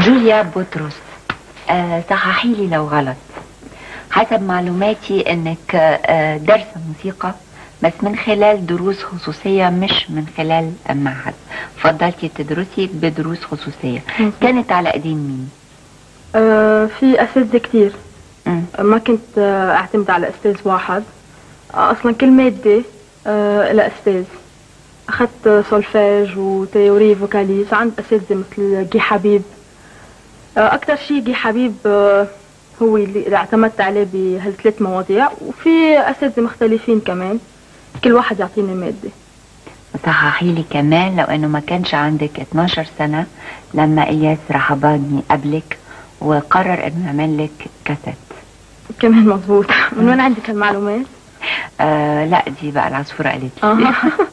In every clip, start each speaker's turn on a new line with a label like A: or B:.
A: جوليا بطرس، صححي لي لو غلط. حسب معلوماتي انك دارسة موسيقى بس من خلال دروس خصوصية مش من خلال معهد. فضلتي تدرسي بدروس خصوصية. كانت على ايدين مين؟
B: في اساتذة كتير. ما كنت اعتمد على استاذ واحد. اصلا كل مادة لها استاذ. اخذت سولفاج وتيوري فوكاليز عند اساتذة مثل جي حبيب. اكتر شيء جي حبيب هو اللي اعتمدت عليه بهالثلاث مواضيع، وفي اساتذة مختلفين كمان كل واحد يعطيني مادة.
A: صححي لي كمان، لو انه ما كانش عندك 12 سنة لما الياس رحباني قبلك وقرر انه يعمل لك كاسيت.
B: كمان مظبوط. من وين عندك هالمعلومات؟
A: لا دي بقى العصفورة قالت لي.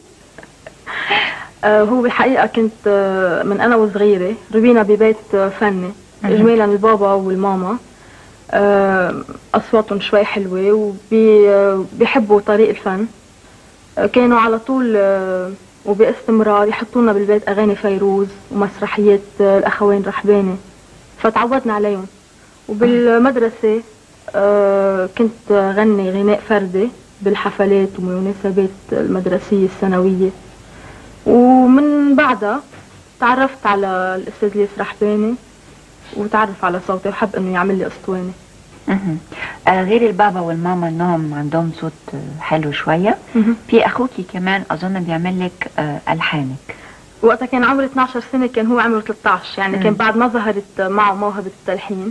B: هو بالحقيقة كنت من أنا وصغيرة ربينا ببيت فني. إجمالا البابا والماما أصواتهم شوي حلوة وبيحبوا طريق الفن. كانوا على طول وباستمرار يحطونا بالبيت أغاني فيروز ومسرحيات الأخوين رحباني، فتعودنا عليهم. وبالمدرسة كنت غني غناء فردي بالحفلات ومناسبات المدرسية السنوية. ومن بعدها تعرفت على الأستاذ الياس رحباني وتعرف على صوتي وحب انه يعمل لي اسطوانة.
A: غير البابا والماما انهم عندهم صوت حلو شوية، في اخوكي كمان اظن بيعمل لك الحانك.
B: وقتها كان عمري 12 سنة، كان هو عمره 13، يعني كان بعد ما ظهرت معه موهبة التلحين.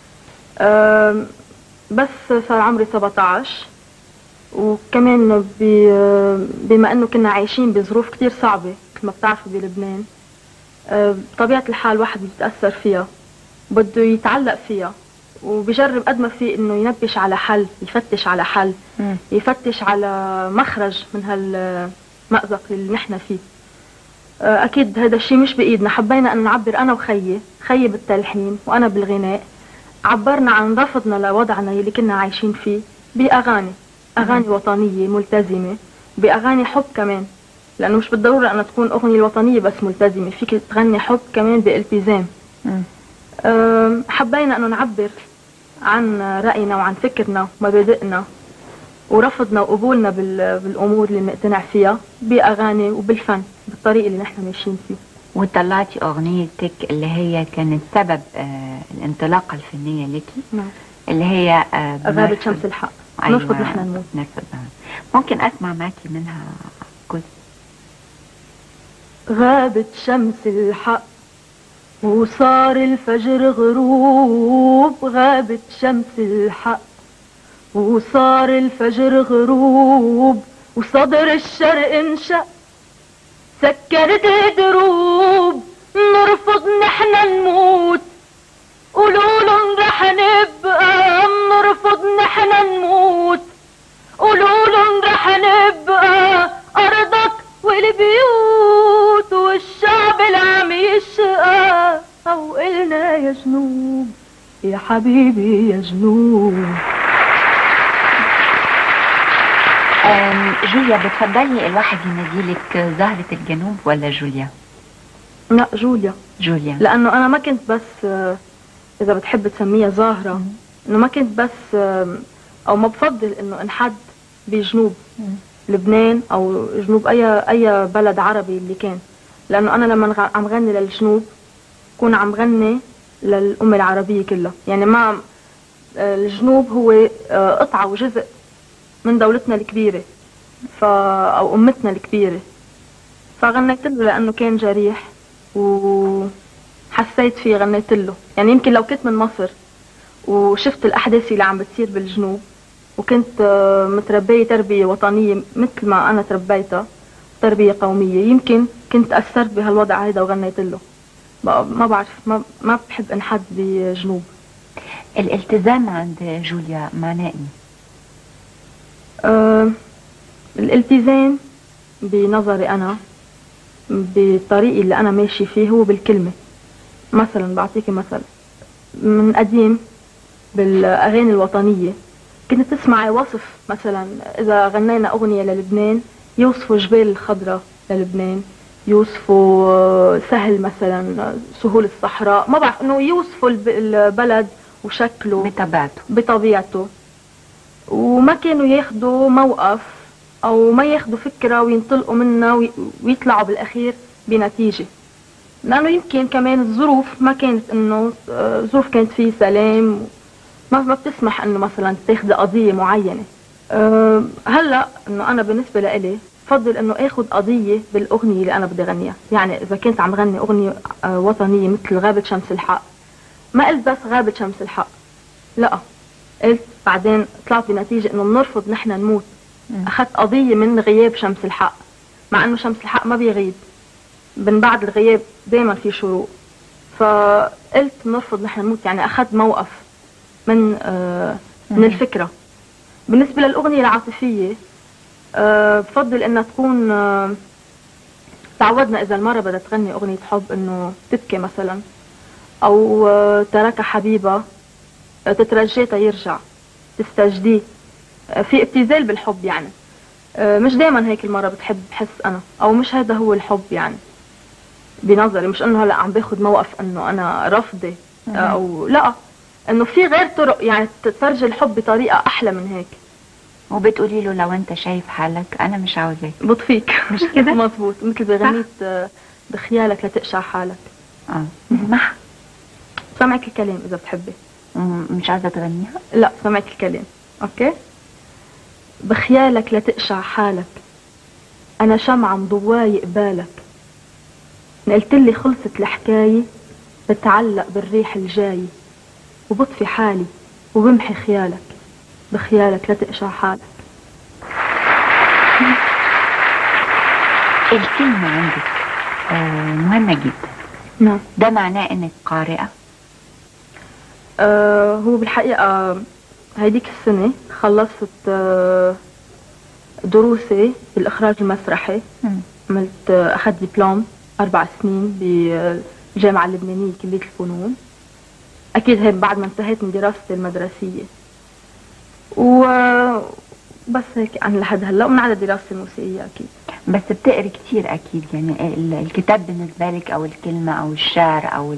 B: بس صار عمري 17. وكمان بما انه كنا عايشين بظروف كتير صعبة مثل ما بتعرفوا بلبنان، بطبيعة الحال واحد بيتأثر فيها، بده يتعلق فيها وبيجرب قد ما فيه انه ينبش على حل، يفتش على حل، يفتش على مخرج من هالمأزق اللي نحن فيه. اكيد هذا الشيء مش بايدنا. حبينا ان نعبر انا خيي بالتلحين وانا بالغناء. عبرنا عن رفضنا لوضعنا اللي كنا عايشين فيه باغاني وطنية ملتزمة، باغاني حب كمان، لانه مش بالضرورة ان تكون اغنية الوطنية بس ملتزمة، فيك تغني حب كمان بالالتزام. حبينا انه نعبر عن رأينا وعن فكرنا ومبادئنا ورفضنا وقبولنا بالامور اللي بنقتنع فيها باغاني وبالفن بالطريق اللي نحن ماشيين فيه.
A: وطلعتي اغنيتك اللي هي كانت سبب الانطلاقة الفنية لك. اللي هي
B: غابة شمس الحق.
A: أيوة.
B: نرفض نحن نموت.
A: ممكن اسمع معاكي منها جزء؟
B: غابة شمس الحق وصار الفجر غروب. غابت شمس الحق وصار الفجر غروب، وصدر الشرق انشق سكرت دروب. نرفض نحن نموت، قولولن رح نبقى. نرفض نحن نموت، قولولن رح نبقى. أرضك والبيوت والشعب اللي عم يشقى، أو قلنا يا جنوب يا حبيبي يا جنوب.
A: جوليا، بتفضلي الواحد يناديلك زهرة الجنوب ولا جوليا؟
B: لا جوليا. لأنه أنا ما كنت بس إذا بتحب تسميها زهرة، إنه ما كنت بس أو ما بفضل إنه انحد بجنوب لبنان أو جنوب أي بلد عربي اللي كان، لأنه أنا لما عم غني للجنوب كون عم غني للأمة العربية كلها. يعني ما الجنوب هو قطعة وجزء من دولتنا الكبيرة أو أمتنا الكبيرة، فغنيت له لأنه كان جريح وحسيت فيه غنيت له. يعني يمكن لو كنت من مصر وشفت الأحداث اللي عم بتصير بالجنوب وكنت متربية تربية وطنية مثل ما أنا تربيتها تربية قومية، يمكن كنت أثرت بهالوضع هيدا وغنيت له. ما بعرف، ما بحب انحد بجنوب.
A: الالتزام عند جوليا معناه
B: ايه؟ الالتزام بنظري أنا بالطريق اللي أنا ماشي فيه هو بالكلمة. مثلا بعطيكي مثل من قديم بالأغاني الوطنية كنت تسمعي وصف، مثلا إذا غنينا أغنية للبنان يوصفوا جبال الخضراء للبنان، يوصفوا سهل مثلا، سهول الصحراء، ما بعرف، انه يوصفوا البلد وشكله بطبيعته. وما كانوا ياخدوا موقف او ما ياخدوا فكرة وينطلقوا منها ويطلعوا بالاخير بنتيجة، لانه يمكن كمان الظروف ما كانت انه ظروف كانت فيه سلام، ما بتسمح انه مثلا تاخذي قضية معينة. هلا انه انا بالنسبة لإلي بفضل انه اخذ قضية بالاغنية اللي انا بدي اغنيها. يعني اذا كنت عم غني اغنية وطنية مثل غابة شمس الحق، ما قلت بس غابة شمس الحق، لا، قلت بعدين طلعت بنتيجة انه بنرفض نحن نموت. اخذت قضية من غياب شمس الحق، مع انه شمس الحق ما بيغيب، من بعد الغياب دايما في شروق. فقلت نرفض نحن نموت، يعني اخذت موقف من الفكرة. بالنسبة للأغنية العاطفية بفضل انها تكون تعودنا اذا المرة بدها تغني اغنية حب انه تبكي مثلا، او ترك حبيبة تترجاه يرجع، تستجديه، في ابتذال بالحب يعني. مش دايما هيك المرة بتحب، بحس انا، او مش هذا هو الحب يعني بنظري. مش انه هلا عم باخد موقف انه انا رافضة او لا، انه في غير طرق يعني تفرج الحب بطريقة احلى من هيك.
A: وبتقولي له لو انت شايف حالك انا مش عاوزاك،
B: بطفيك، مش كده؟ مظبوط، مثل بغنية بخيالك لتقشع حالك.
A: اسمعها،
B: سامعك الكلام اذا بتحبي.
A: مش عايزة تغنيها؟
B: لا، سامعك الكلام. اوكي. بخيالك لتقشع حالك، انا شمعة مضواي قبالك، نقلتلي خلصت الحكاية، بتعلق بالريح الجاي، وبطفي حالي وبمحي خيالك، بخيالك لتقشع حالك.
A: الكلمة عندك مهمة جدا.
B: نعم.
A: ده معناه انك قارئة؟
B: هو بالحقيقة هيديك السنة خلصت دروسي بالإخراج المسرحي. عملت أخذت دبلوم 4 سنين بالجامعة اللبنانية كلية الفنون. أكيد هيك بعد ما انتهيت من دراستي المدرسية، وبس هيك عن لحد هلا، ومن على دراستي الموسيقية أكيد.
A: بس بتقري كتير أكيد، يعني الكتاب بالنسبة لك أو الكلمة أو الشعر أو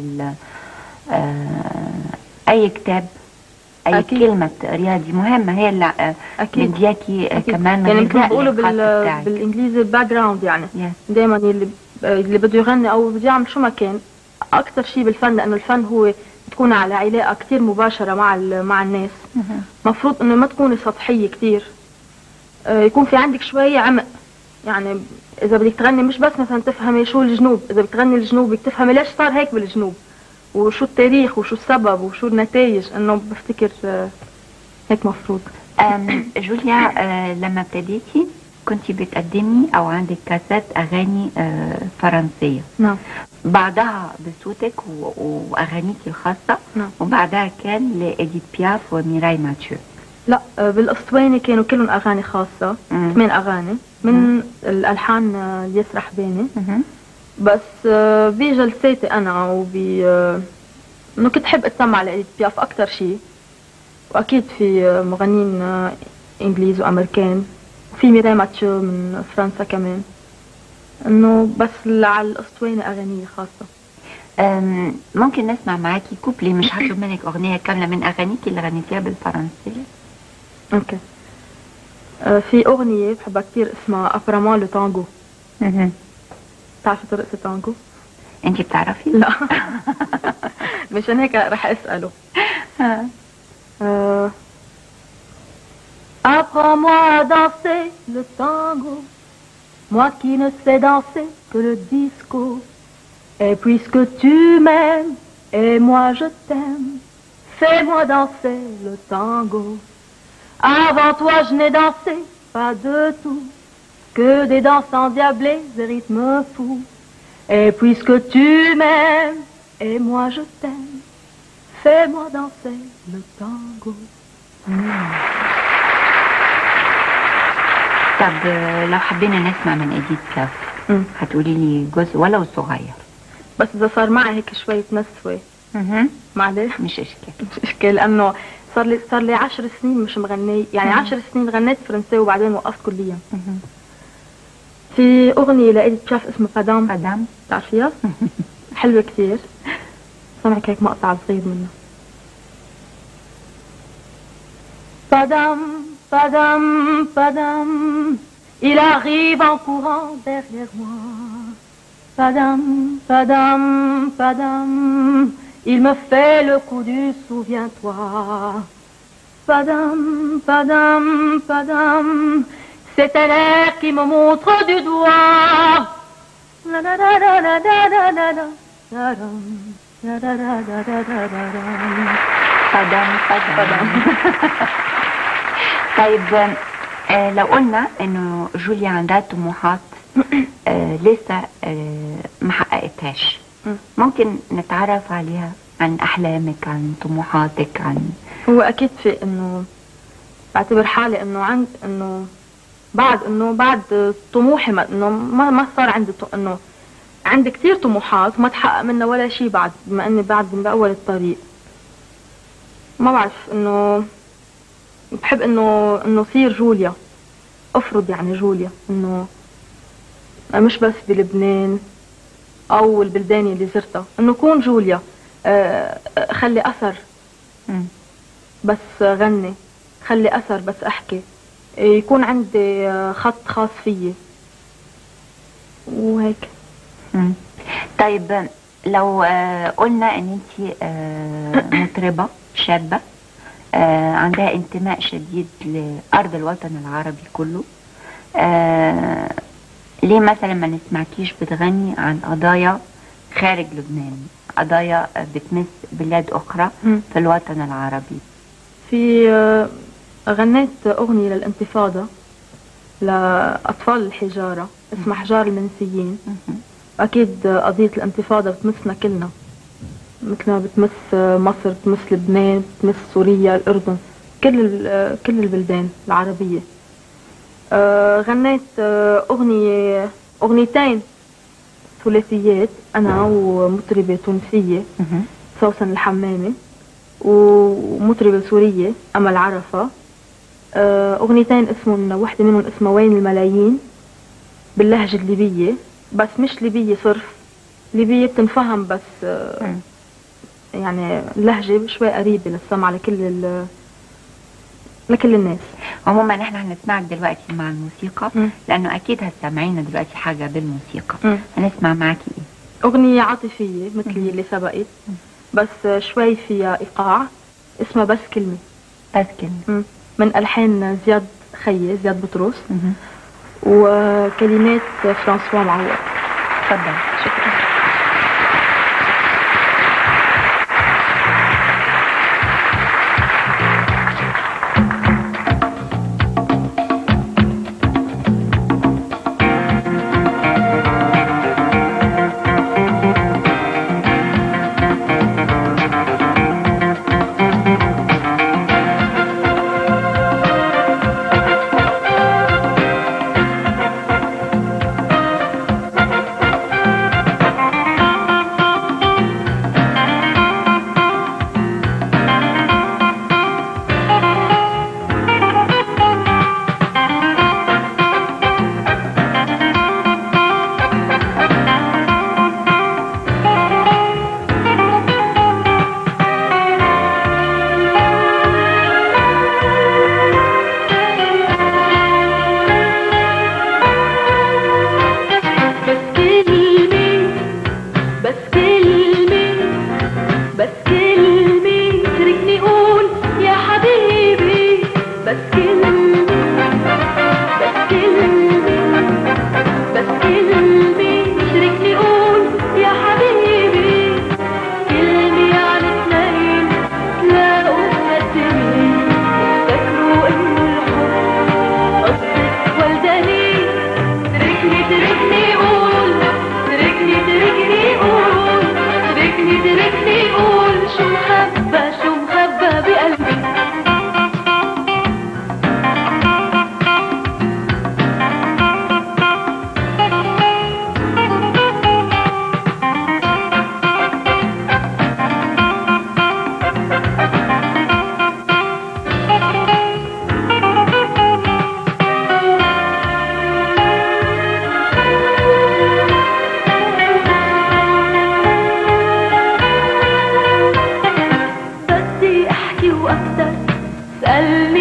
A: أي كتاب، أي أكيد. كلمة تقريها دي مهمة، هي اللي مدياكي كمان
B: يعني مثل ما بيقولوا بالإنجليزي باك جراوند، يعني دايما اللي بده يغني أو بده يعمل شو ما كان، أكثر شيء بالفن، لأنه الفن هو تكون على علاقة كتير مباشرة مع الناس. مفروض إنه ما تكوني سطحية كتير، يكون في عندك شوية عمق. يعني إذا بدك تغني مش بس مثلا تفهمي شو الجنوب، إذا بتغني الجنوب بدك تفهمي ليش صار هيك بالجنوب، وشو التاريخ وشو السبب وشو النتائج. إنه بفتكر هيك مفروض.
A: جوليا، لما ابتديتي كنتي بتقدمي أو عندك كاسات أغاني فرنسية.
B: نعم.
A: بعدها بصوتك وأغانيكي الخاصة.
B: نعم.
A: وبعدها كان لإديت بياف وميراي ماتيو.
B: لا، بالأسطواني كانوا كلهم أغاني خاصة، 8 أغاني من الألحان اليسرى حباني. بس بجلساتي أنا إنه كنت أحب أتسمع لإديت بياف أكتر شيء، وأكيد في مغنين إنجليز وأمريكان، وفي ميراي ماتيو من فرنسا كمان. إنه بس على الأسطواني أغاني خاصة.
A: ممكن نسمع معاكي كوبلي، مش هطلب منك أغنية كاملة من أغانيكي اللي غنيتيها بالفرنسية.
B: اوكي. في أغنية بحبها كتير اسمها أبرامون لو تانجو. بتعرفي ترقصي التانجو؟
A: انتي بتعرفي؟
B: لا. مشان هيك رح أسأله. Apprends-moi à danser le tango, moi qui ne sais danser que le disco. Et puisque tu m'aimes et moi je t'aime, fais-moi danser le tango. Avant toi je n'ai dansé pas de tout, que des danses endiablées et rythmes fous. Et puisque tu m'aimes et moi je t'aime, fais-moi danser le tango.
A: طب لو حبينا نسمع من إديت بياف هتقولي لي جزء ولو صغير؟
B: بس إذا صار معي هيك شوية نسوة معلش.
A: مش إشكال.
B: مش إشكال، لأنه صار لي 10 سنين مش مغنية، يعني 10 سنين غنيت فرنسي وبعدين وقفت كليا. في أغنية لإيديث بياف اسمها فادام.
A: فادام
B: تعرفيها؟ حلوة كتير. سمعك هيك مقطع صغير منها. Padam, padam, padam, il arrive en courant derrière moi. Padam, padam, padam, il me fait le coup du souviens-toi. Padam, padam, padam, c'est un air qui me montre du doigt. La la la la la la la la la la la la la la la la.
A: فادام فادام. طيب لو قلنا انه جوليا عندها طموحات لسه ما حققتهاش، ممكن نتعرف عليها، عن احلامك، عن طموحاتك، عن
B: هو اكيد في انه بعتبر حالي انه بعد طموحي ما صار عندي انه عندي كثير طموحات ما تحقق منها ولا شيء بعد، بما اني بعد باول الطريق. ما بعرف انه بحب انه صير جوليا، افرض يعني جوليا انه مش بس بلبنان او البلدان اللي زرتها، انه كون جوليا خلي اثر بس غني، خلي اثر بس احكي، يكون عندي خط خاص فيي وهيك.
A: طيب لو قلنا ان انت مطربة شابة عندها انتماء شديد لأرض الوطن العربي كله، ليه مثلا ما نسمعكيش بتغني عن قضايا خارج لبنان، قضايا بتمس بلاد أخرى في الوطن العربي؟
B: في غنيت أغنية للانتفاضة لأطفال الحجارة اسمها حجار المنسيين. أكيد قضية الانتفاضة بتمسنا كلنا، مثل ما بتمس مصر، بتمس لبنان، بتمس سوريا، الأردن، كل البلدان العربية. غنيت أغنيتين ثلاثيات أنا ومطربة تونسية سوسن الحمامي، ومطربة سورية أمل عرفة. أغنيتين اسمهم، واحدة منهم اسمها وين الملايين باللهجة الليبية، بس مش ليبية صرف، ليبية بتنفهم بس يعني اللهجة شوي قريبة للسمع لكل الناس.
A: عموما احنا هنسمعك دلوقتي مع الموسيقى لانه اكيد هتسمعينا دلوقتي حاجة بالموسيقى. هنسمع معاكي ايه؟
B: اغنية عاطفية مثل اللي سبقت بس شوي فيها ايقاع، اسمها بس كلمة.
A: بس كلمة
B: من الحان زياد بطرس وكلمات فرانسوا معوض.
A: تفضل.
B: شكرا.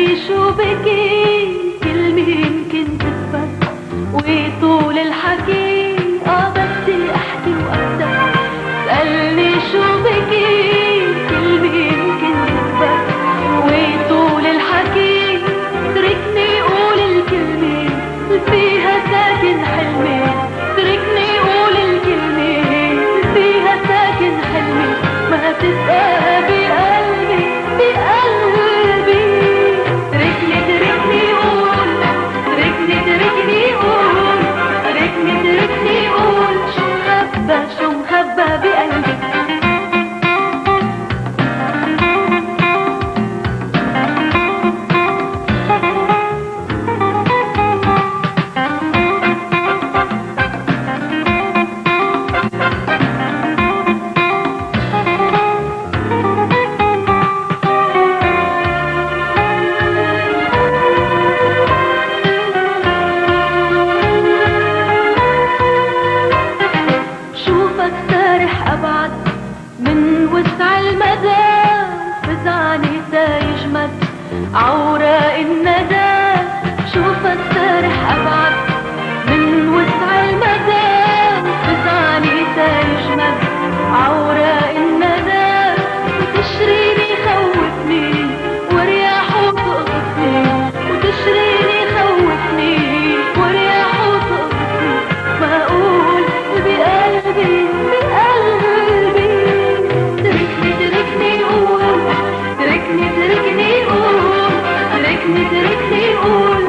C: سألني شو بكي كلمة يمكن تثبت وطول الحكي بدي احكي واكتب. سألني شو بكي كلمة يمكن تثبت وطول الحكي تركني قول الكلمة فيها ساكن حلمي. تركني قول الكلمة فيها ساكن حلمي ما تبقى بقلبي بقلبي. تركني قول تركني قول تركني قول شو مخبى بقلبي. عوراء الندى شوفك سارح أبعد من وسع المدى. فزعني تيجمد عوراء الندى وتشريني خوفني ورياحه تقطفني. وتشريني خوفني ورياحه تقطفني ما أقول بقلبي بقلبي. تركني قول تركني قول